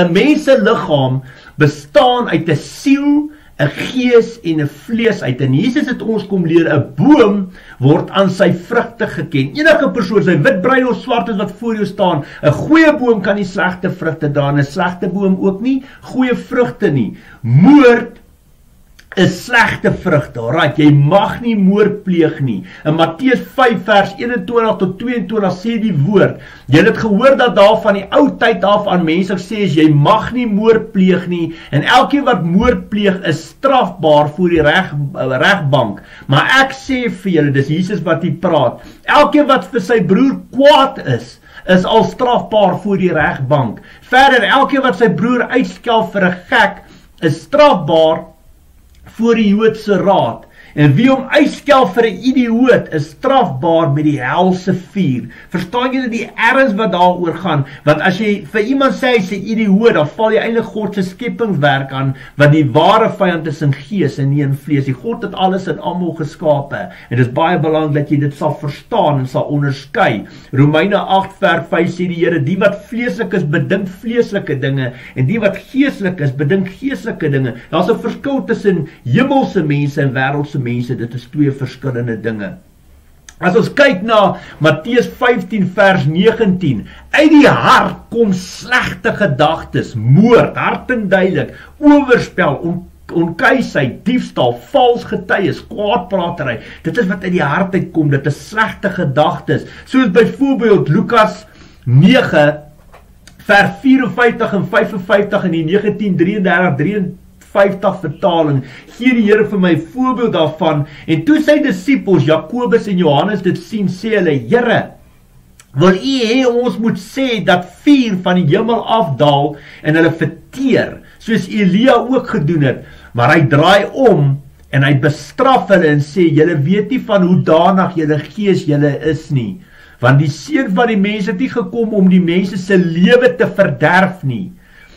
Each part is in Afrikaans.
'n mens se liggaam bestaan uit 'n siel, 'n gees en 'n vlees uit. En Jesus het ons kom leer, 'n boom word aan sy vrugte geken. Enige persoon, sy wit, bruin of swart is wat voor jou staan, 'n goeie boom kan nie slegte vrugte dra, en 'n slegte boom ook nie goeie vrugte nie. Moord is slegte vrugte, alright, jy mag nie moord pleeg nie. In Matteus 5 vers 21 tot 22 sê die woord, jy het gehoor dat daar van die ou tyd af aan mense gesê is, jy mag nie moord pleeg nie, en elkeen wat moord pleeg is strafbaar voor die regbank. Maar ek sê vir julle, dis Jesus wat hier praat, elkeen wat vir sy broer kwaad is al strafbaar voor die regbank. Verder, elkeen wat sy broer uitskel vir 'n gek, is strafbaar voor die Joodse raad. En wie hom uitskel vir 'n idioot is strafbaar met die helse vuur. Verstaan julle die erns wat daaroor gaan? Want as jy vir iemand sê hy's 'n idioot, dan val jy eintlik God se skepingswerk aan, wat die ware vyand is in gees en nie in vlees. Die God het alles in almal geskape. En dit is baie belangrik dat jy dit sal verstaan en sal onderskei. Romeine 8 vers 5 sê die Here, die wat vleeslik is, bedink vleeslike dinge, en die wat geestelik is, bedink geestelike dinge. Daar's 'n verskil tussen hemelse mense en wêreldse mense, dit is twee verskillende dinge. As ons kyk na Matteus 15 vers 19, uit die hart kom slegte gedagtes, moord, hartenduidelik, oorspel, onkuisheid, diefstal, vals getuies, kwaadpratery, dit is wat uit die hart uitkom, dit is slegte gedagtes, soos byvoorbeeld Lukas 9 vers 54 en 55 in die 1933-53 vertaling, gee die Here vir my voorbeeld daarvan, en toe sy disippels, Jakobus en Johannes dit sien, sê hulle, Here, wil u hê ons moet sê dat vuur van die hemel afdaal en hulle verteer, soos Elia ook gedoen het, maar hy draai om en hy bestraf hulle en sê, julle weet nie van hoe danig julle gees julle is nie, want die seun van die mens het nie gekom om die mense se lewe te verderf nie,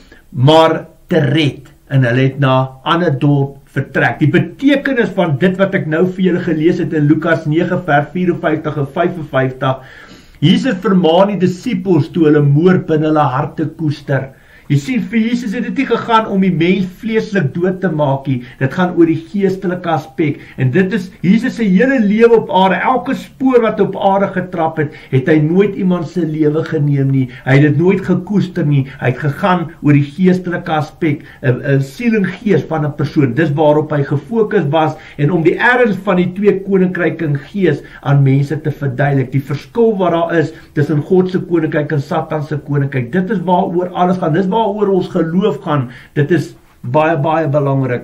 maar te red. En hulle het na ander dorp vertrek. Die betekenis van dit wat ek nou vir julle gelees het in Lukas 9 vers 54 en 55, Jesus vermaan die disippels toe hulle moord binne hulle harte koester. Jy sien, vir Jesus het dit nie gegaan om die mens vleeslik dood te maak nie, dit gaan oor die geestelike aspek, en dit is Jesus se hele lewe op aarde, elke spoor wat op aarde getrap het, het hy nooit iemand se lewe geneem nie, hy het dit nooit gekoester nie, hy het gegaan oor die geestelike aspek, 'n siel en gees van 'n persoon, dis waarop hy gefokus was, en om die erns van die twee koninkryk en gees aan mense te verduidelik, die verskil wat daar is tussen God se koninkryk en Satan se koninkryk, dit is waaroor alles gaan, dis waaroor ons geloof gaan, dit is baie, baie belangrik.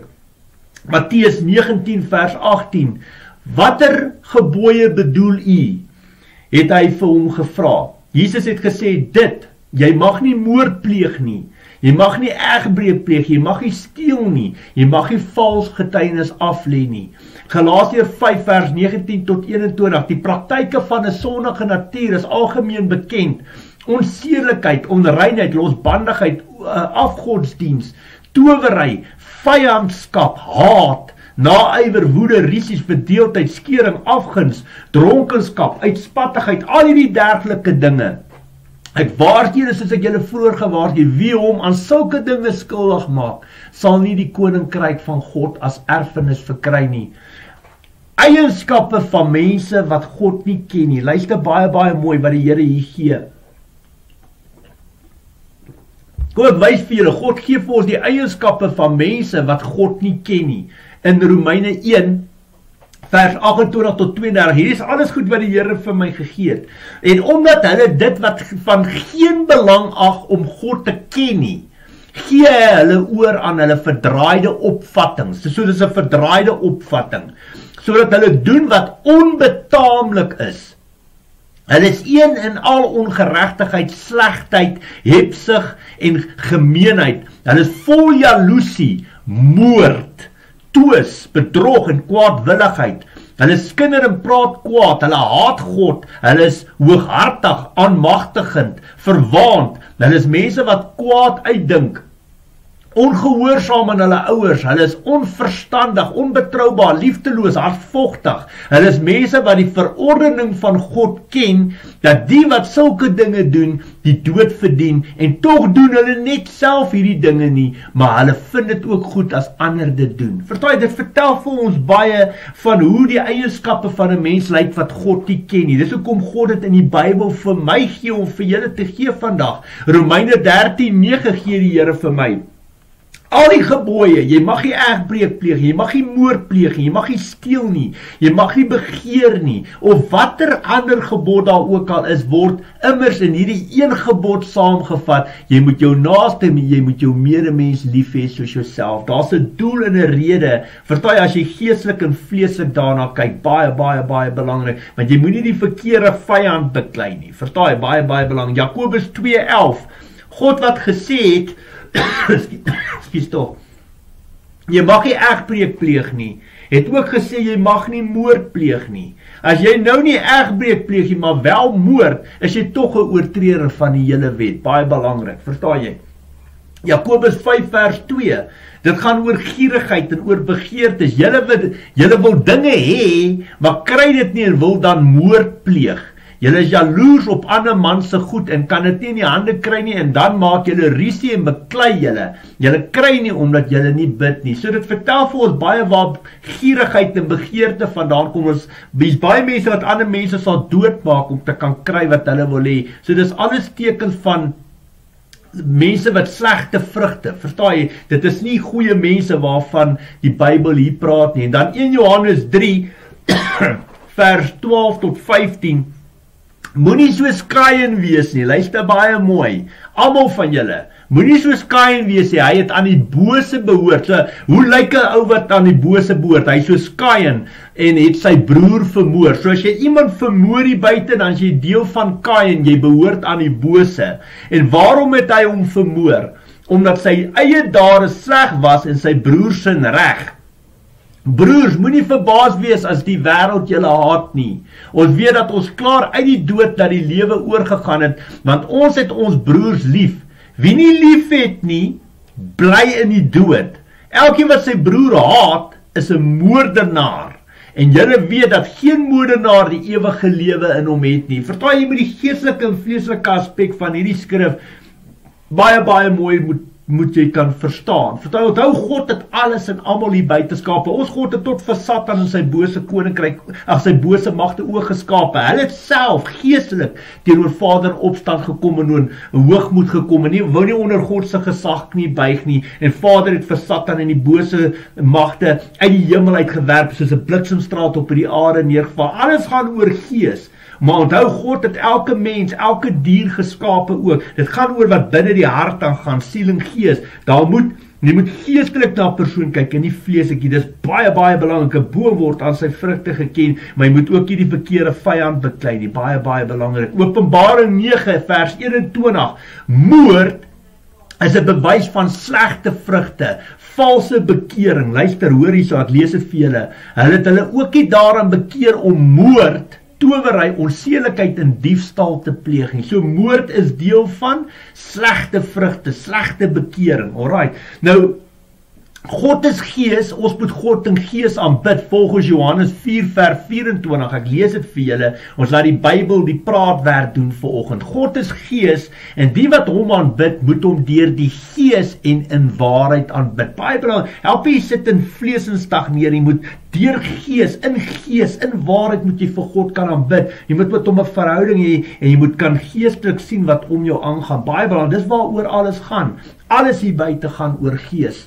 Matteus 19 vers 18, watter gebooie bedoel u? Het hy vir hom gevra. Jesus het gesê dit, jy mag nie moord pleeg nie, jy mag nie egbreek pleeg, jy mag nie steel nie, jy mag nie vals getuienis aflê nie. Galasiërs 5 vers 19 tot 21, die praktyke van 'n sondige natuur is algemeen bekend, onsedelikheid, onreinheid, losbandigheid, afgodsdiens, towery, vyandskap, haat, naaiwer, woede, riesies, verdeeldheid, skering, afguns, dronkenskap, uitspattigheid, al hierdie dergelike dinge. Ek waarsku julle soos ek julle vroeër gewaarsku, wie hom aan sulke dinge skuldig maak, sal nie die koninkryk van God as erfenis verkry nie. Eienskappe van mense wat God nie ken nie. Luister baie, baie mooi wat die Here hier gee. Kom ek wys vir julle, God gee vir ons die eienskappe van mense wat God nie ken nie. In Romeine 1 vers 28 tot 32, hier is alles goed wat die Here vir my gegee het. En omdat hulle dit wat van geen belang ag om God te ken nie, gee hulle oor aan hulle verdraaide opvattings. So dis 'n verdraaide opvatting, sodat hulle doen wat onbetaamlik is. Hulle is een in al ongeregtigheid, slegheid, hebsug en gemeenheid. Hulle is vol jaloesie, moord, twis, bedrog en kwaadwilligheid. Hulle skinder en praat kwaad, hulle haat God, hulle is hooghartig, aanmagtigend, verwaand. Hulle is mense wat kwaad uitdink, ongehoorsaam aan hulle ouers, hulle is onverstandig, onbetroubaar, liefdeloos, hardvochtig. Hulle is mense wat die verordening van God ken, dat die wat sulke dinge doen, die dood verdien, en tog doen hulle net self hierdie dinge nie, maar hulle vind dit ook goed as ander dit doen. Verstaan jy, dit vertel vir ons baie van hoe die eienskappe van 'n mens lyk wat God nie ken nie. Dis hoekom God dit in die Bybel vir my gee om vir julle te gee vandag. Romeine 13:9 gee die Here vir my. Al die gebooie, jy mag nie egbreek pleeg, jy mag nie moord pleeg, jy mag nie steel nie, jy mag nie begeer nie, of watter ander gebod daar ook al is, word immers in hierdie een gebod saamgevat. Jy moet jou naaste, jy moet jou medemens lief hê soos jouself. Daar's 'n doel en 'n rede. Verstaan jy, as jy geestelik en vleeslik daarna kyk, baie belangrik, want jy moet nie die verkeerde vyand beklei nie. Verstaan jy, baie belangrik. Jakobus 2:11, God wat gesê het, Ekskuus tog, jy mag nie egbreek pleeg nie, het ook gesê jy mag nie moord pleeg nie. As jy nou nie egbreek pleeg nie, maar wel moord, is jy tog 'n oortreder van die hele wet. Baie belangrik, verstaan jy? Jakobus 5:2, dit gaan oor gierigheid en oor begeertes. Julle wil dinge hê, maar kry dit nie en wil dan moord pleeg. Julle is jaloers op ander man se goed en kan dit nie in die hande kry nie, en dan maak julle rusie en beklei julle. Julle kry nie omdat julle nie bid nie. So dit vertel vir ons baie waar gierigheid en begeerte vandaan kom. Ons baie mense wat ander mense sal doodmaak om te kan kry wat hulle wil hê. So dis alles tekens van mense wat slegte vrugte, verstaan jy? Dit is nie goeie mense waarvan die Bybel hier praat nie. En dan 1 Johannes 3 vers 12 tot 15. Moenie soos Kain wees nie, luister baie mooi, almal van julle, moenie soos Kain wees nie, hy het aan die bose behoort. So, hoe lyk 'n ou wat aan die bose behoort? Hy soos Kain en het sy broer vermoor. So as jy iemand vermoor hier buite, dan is jy deel van Kain, jy behoort aan die bose. En waarom het hy hom vermoor? Omdat sy eie dade sleg was en sy broer sin reg. Broers, moenie verbaas wees as die wêreld julle haat nie. Ons weet dat ons klaar uit die dood na die lewe oorgegaan het, want ons het ons broers lief. Wie nie lief het nie, bly in die dood. Elkeen wat sy broer haat, is 'n moordenaar. En julle weet dat geen moordenaar die ewige lewe in hom het nie. Verstaan jy, met die geestelike en vleeslike aspek van hierdie skrif baie mooi moet jy kan verstaan. Onthou, God het alles en almal hier buite skape. Ons God het tot vir Satan en sy bose koninkryk, sy bose magte ook geskape. Hulle het self geestelik teenoor Vader opstand gekom en in hoogmoed gekom en nie wou nie onder God se gesag nie buig nie. En Vader het vir Satan en die bose magte uit die hemel uitgewerp soos 'n bliksemstraat op die aarde neergeval. Alles gaan oor gees. Maar onthou, God het elke mens, elke dier geskape ook. Dit gaan oor wat binne die hart aangaan, siel en gees. Jy moet geestelik na 'n persoon kyk en nie vleeslik nie. Dis baie belangrik. 'n Boom word aan sy vrugte geken, maar jy moet ook nie die verkeerde vyand beklei nie. Baie belangrik. Openbaring 9 vers 21. Moord is 'n bewys van slegte vrugte, valse bekering. Luister, hoor hierso, ek lees dit vir julle. Hulle het hulle ook nie daaraan bekeer om moord, towery, onsedelikheid en diefstal te pleeg nie. So moord is deel van slegte vrugte, slegte bekering. Alright. Nou, God is gees, ons moet God in gees aanbid, volgens Johannes 4 vers 24, ek lees dit vir julle, ons laat die Bybel die praatwerk doen vanoggend. God is gees, en die wat hom aanbid, moet hom deur die gees en in waarheid aanbid. Baie belangrik, help jy sit in vlees en stagneer, jy moet deur gees, in waarheid moet jy vir God kan aanbid. Jy moet met hom 'n verhouding hê, en jy moet kan geestelik sien wat om jou aangaan. Baie belangrik, dis waaroor alles gaan. Alles hier buite gaan oor gees.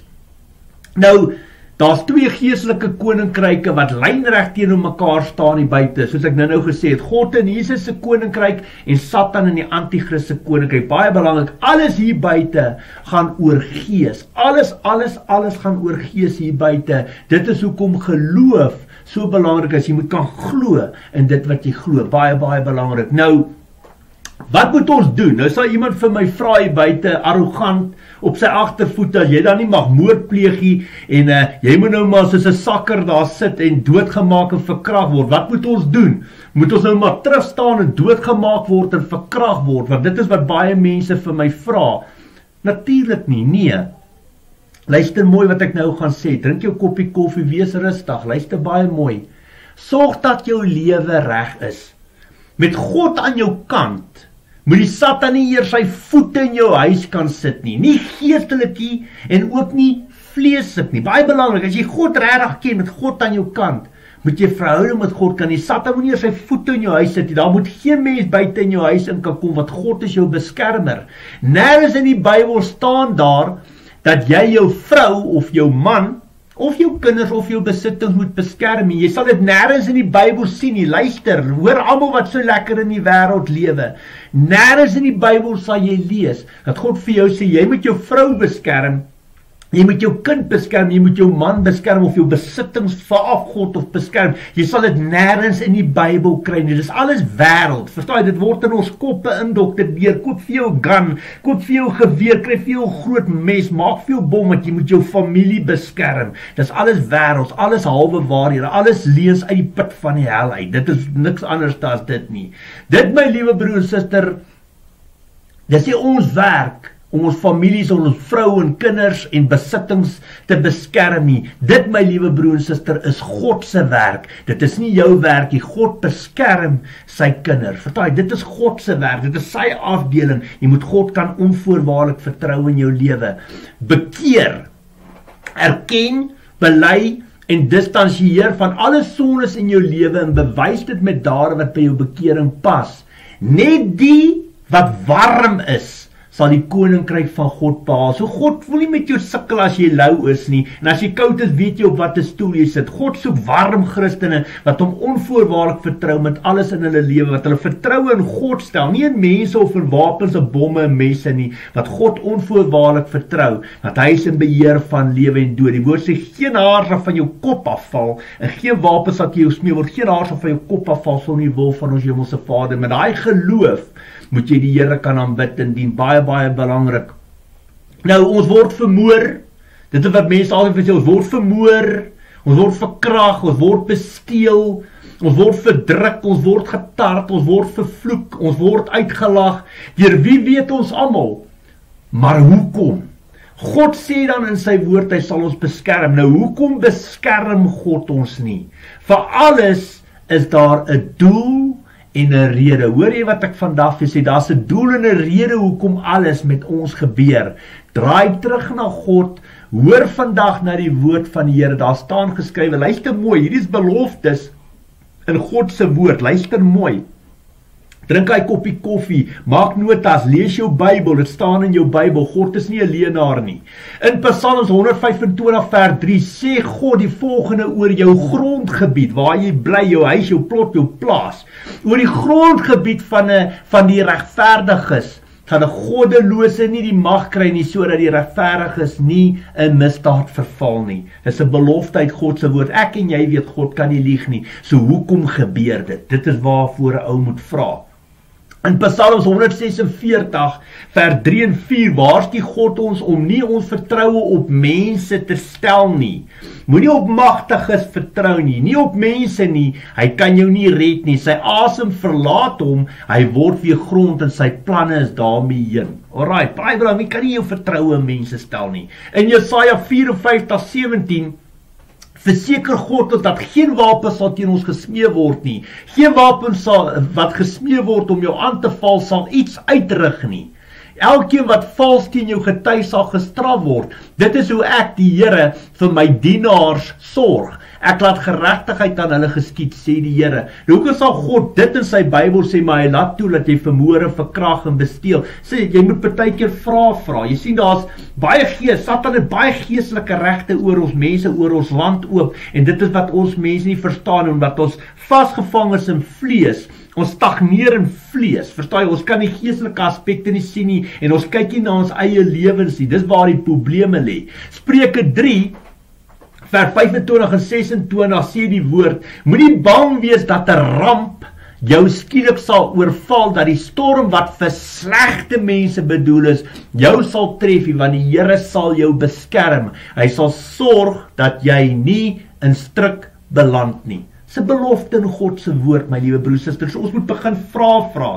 Nou, daar's twee geestelike koninkryke wat lynreg teenoor mekaar staan hier buite, soos ek nou gesê het, God in Jesus se koninkryk en Satan in die antichrist se koninkryk. Baie belangrik, alles hier buite gaan oor gees. Alles gaan oor gees hier buite. Dit is hoekom geloof so belangrik is. Jy moet kan glo in dit wat jy glo. Baie belangrik. Nou, wat moet ons doen? Nou sal iemand vir my vra hier buite, arrogant, op sy agtervoete, as jy dan nie mag moord pleeg nie, en jy moet nou maar soos 'n sakker daar sit en doodgemaak en verkragt word. Wat moet ons doen? Moet ons nou maar terugstaan en doodgemaak word en verkragt word? Want dit is wat baie mense vir my vra. Natuurlik nie, nee. Luister mooi wat ek nou gaan sê. Drink jou koppie koffie, wees rustig. Luister baie mooi. Sorg dat jou lewe reg is. Met God aan jou kant, moet die Satan nie eers sy voete in jou huis kan sit nie. Nie geestelik nie en ook nie vleeslik nie. Baie belangrik, as jy God regtig ken, met God aan jou kant, moet jy verhouding met God kan. Die Satan moet nie eers sy voete in jou huis sit nie. Daar moet geen mens buite in jou huis in kan kom, want God is jou beskermer. Nergens in die Bybel staan daar dat jy jou vrou of jou man of jou kinders of jou besittings moet beskerm. Jy sal dit nêrens in die Bybel sien nie. Luister, hoor almal wat so lekker in die wêreld lewe. Nêrens in die Bybel sal jy lees dat God vir jou sê jy moet jou vrou beskerm. Jy moet jou kind beskerm, jy moet jou man beskerm of jou besittings vanaf God of beskerm. Jy sal dit nêrens in die Bybel kry nie. Dis alles wêreld. Verstaan jy? Dit word in ons koppe indoktrineer. Koop vir jou gun, koop vir jou geweer, kry vir jou groot mes, maak vir jou bom want jy moet jou familie beskerm. Dis alles wêreld, alles halwe waarhede, alles lees uit die put van die hel uit. Dit is niks anders as dit nie. Dit, my liewe broer en suster, dis nie ons werk om ons families, ons vrou en kinders en besittings te beskerm nie. Dit, my liewe broer en suster, is God se werk. Dit is nie jou werk nie. God beskerm sy kinders. Verstaan jy? Dit is God se werk. Dit is sy afdeling. Jy moet God kan onvoorwaardelik vertrou in jou lewe. Bekeer, erken, bely en distansieer van alle sondes in jou lewe en bewys dit met dade wat by jou bekering pas. Net die wat warm is, sal die koninkryk van God behaal. So God wil nie met jou sukkel as jy lou is nie, en as jy koud is, weet jy op watter stoel jy sit. God soek warm Christene, wat hom onvoorwaardelik vertrou met alles in hulle lewe, wat hulle vertrou in God stel, nie in mense of in wapens of bomme en messe nie, wat God onvoorwaardelik vertrou, dat hy is in beheer van lewe en dood. Die woord sê, geen haar sal van jou kop afval, en geen wapen sal jou smee word, geen haar sal van jou kop afval, sal nie wil van ons hemelse Vader. Met daai geloof moet jy die Here kan aanbid en dien. Baie belangrik. Nou, ons word vermoor. Dit is wat mense altyd sê, ons word vermoor, ons word verkrag, ons word besteel, ons word verdruk, ons word getart, ons word vervloek, ons word uitgelag. Deur wie weet ons almal? Maar hoekom? God sê dan in sy woord, hy sal ons beskerm. Nou, hoekom beskerm God ons nie? Vir alles is daar 'n doel en 'n rede. Hoor jy wat ek vandag vir sê? Daar's 'n doel en 'n rede hoekom alles met ons gebeur. Draai terug na God, hoor vandag na die woord van die Here. Daar staan geskrywe, luister mooi, hierdie is beloftes in God se woord. Luister mooi. Drink hy koppie koffie, maak notas, lees jou Bybel, dit staan in jou Bybel. God is nie 'n leienaar nie. In Psalms 125 vers 3 sê God die volgende oor jou grondgebied, waar jy bly, jou huis, jou plot, jou plaas. Oor die grondgebied van die regverdiges, gaan 'n goddelose nie die mag kry nie, sodat die regverdiges nie in misdaad verval nie. Dis 'n belofte uit God se woord. Ek en jy weet, God kan nie lieg nie. So hoekom gebeur dit? Dit is waarvoor 'n ou moet vra. In Psalms 146 vers 3 en 4 waarsku God ons om nie ons vertroue op mense te stel nie. Moenie op magtiges vertrou nie, nie op mense nie. Hy kan jou nie red nie. Sy asem verlaat hom, hy word weer grond en sy planne is daarmee heen. Alright, baie belangrik, kan nie jou vertroue in mense stel nie. In Jesaja 54:17 verseker God dat geen wapen sal teen ons gesmee word nie. Geen wapen wat gesmee word om jou aan te val sal iets uitrig nie. Elkeen wat vals teen jou getuig sal gestraf word. Dit is hoe ek, die Here, vir my dienaars sorg. Ek laat geregtigheid aan hulle geskied, sê die Here. Hoekom sal God dit in sy Bybel sê, maar hy laat toe dat jy vermoor en verkrag en besteel? Sê, jy moet partykeer vra. Jy sien, daar's baie gees, Satan het baie geestelike regte oor ons mense, oor ons land ook, en dit is wat ons mense nie verstaan, omdat ons vasgevang is in vlees. Ons stagneer in vlees, verstaan jy, ons kan die geestelike aspekte nie sien nie, en ons kyk nie na ons eie lewens nie, dis waar die probleme lê. Spreuke 3, vers 25 en 26 sê die woord, moenie bang wees dat 'n ramp jou skielik sal oorval, dat die storm wat vir slegte mense bedoel is, jou sal tref, want die Here sal jou beskerm. Hy sal sorg dat jy nie in struik beland nie. Dis 'n belofte in God se woord, my liewe broers en susters. Ons moet begin vra.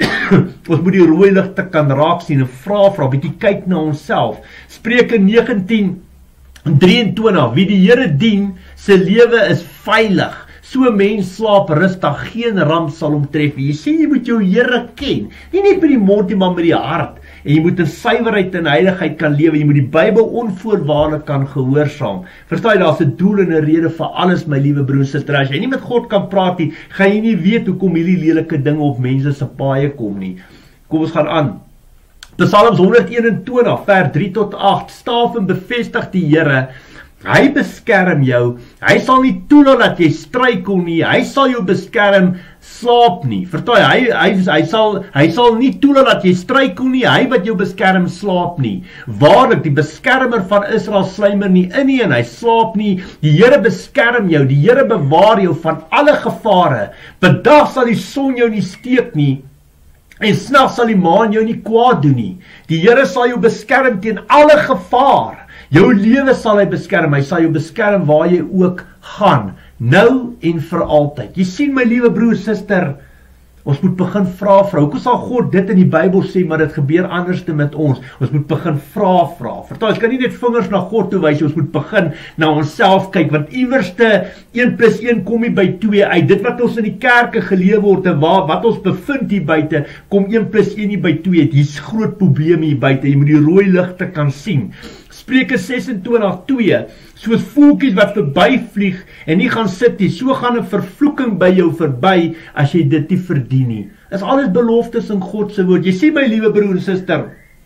Ons moet die rooi ligte kan raak sien en vra, bietjie kyk na onsself. Spreuke 19 23, wie die Here dien, sy lewe is veilig. So mens slaap rustig, geen ramp sal hom tref. Jy sê jy moet jou Here ken, nie net met die mond nie, maar met die hart. En jy moet in suiwerheid en heiligheid kan lewe. Jy moet die Bybel onvoorwaardelik kan gehoorsaam. Verstaan jy, daar's 'n doel en 'n rede vir alles, my liewe broer en suster. As jy nie met God kan praat nie, gaan jy nie weet hoekom hierdie lelike dinge op mense se paaie kom nie. Kom ons gaan aan. Psalms 121 vers 3 tot 8. Staaf en bevestig die Here. Hy beskerm jou. Hy sal nie toelaat dat jy struikel nie. Hy sal jou beskerm, slaap nie. Verstaan jy? Hy sal nie toelaat dat jy struikel nie. Hy wat jou beskerm, slaap nie. Waarlik, die beskermer van Israel sluimer nie in nie en hy slaap nie. Die Here beskerm jou. Die Here bewaar jou van alle gevare. Bedag sal die son jou nie steek nie. En s'nags sal die maan jou nie kwaad doen nie. Die Here sal jou beskerm teen alle gevaar. Jou lewe sal hy beskerm. Hy sal jou beskerm waar jy ook gaan. Nou en vir altyd. Jy sien my liewe broer, suster, ons moet begin vra. Hoekom sal God dit in die Bybel sê, maar dit gebeur anders met ons? Ons moet begin vra. Verstaan, ons kan nie net vingers na God toe wys, ons moet begin na onsself kyk, want iewerste 1 + 1 kom nie by 2 uit. Dit wat ons in die kerke geleef word en wat ons bevind hier buite, kom 1 + 1 nie by 2 uit. Hier's groot probleme hier buite. Jy moet die rooi ligte kan sien. Spreuke 26:2, soos voeltjies wat verbyvlieg en nie gaan sit nie, so gaan 'n vervloeking by jou verby as jy dit nie verdien nie. Is alles beloftes in God se woord. Jy sien my liewe broer en suster,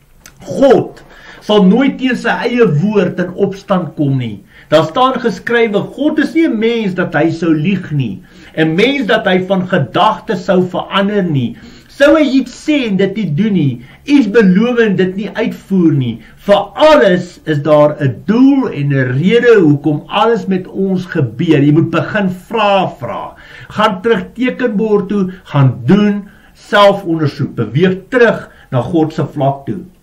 God sal nooit teen sy eie woord in opstand kom nie. Daar staan geskrywe, God is nie 'n mens dat hy sou lieg nie, 'n mens dat hy van gedagte sou verander nie. Sou hy iets sê en dit nie doen nie, iets beloof en dit nie uitvoer nie. Vir alles is daar 'n doel en 'n rede hoekom alles met ons gebeur. Jy moet begin vra. Gaan terug tekenbord toe, gaan doen selfondersoek, beweeg terug na God se vlak toe.